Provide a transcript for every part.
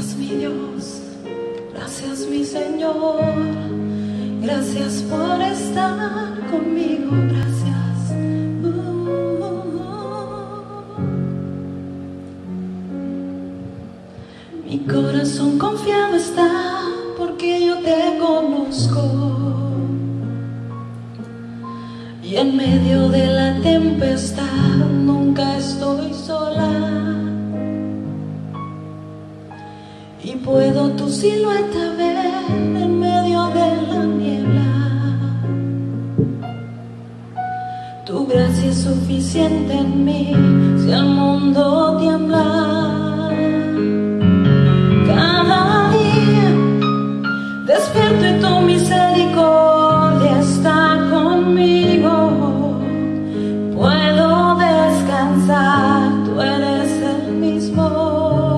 Gracias mi Dios, gracias mi Señor, gracias por estar conmigo, gracias. Mi corazón confiado está porque yo te conozco, y en medio de la tempestad nunca estoy sola. Y puedo tu silueta ver en medio de la niebla. Tu gracia es suficiente en mí si el mundo tiembla. Cada día despierto y tu misericordia está conmigo. Puedo descansar, tú eres el mismo.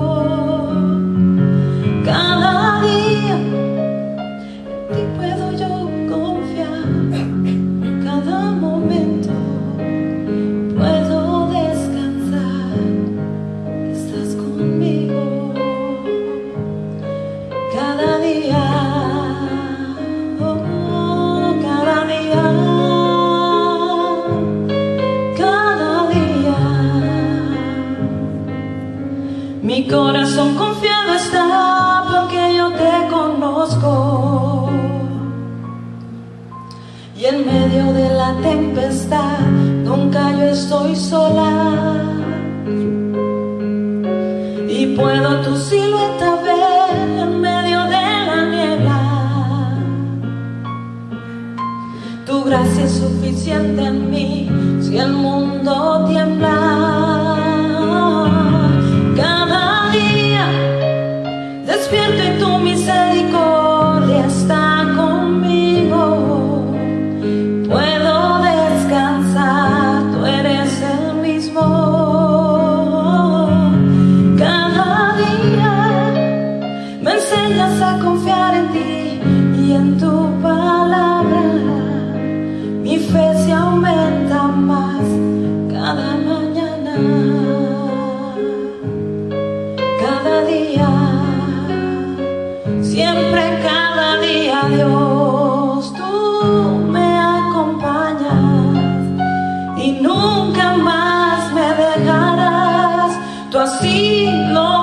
Mi corazón confiado está porque yo te conozco, y en medio de la tempestad nunca yo estoy sola. Y puedo tu silueta ver en medio de la niebla. Tu gracia es suficiente en mí si el mundo tiembla. Despierto y tu misericordia está conmigo. Puedo descansar, tú eres el mismo. Cada día me enseñas a confiar en ti y en tu palabra. Mi fe se aumenta más cada mañana. Cada día, siempre, cada día, Dios, tú me acompañas y nunca más me dejarás. Tú así lo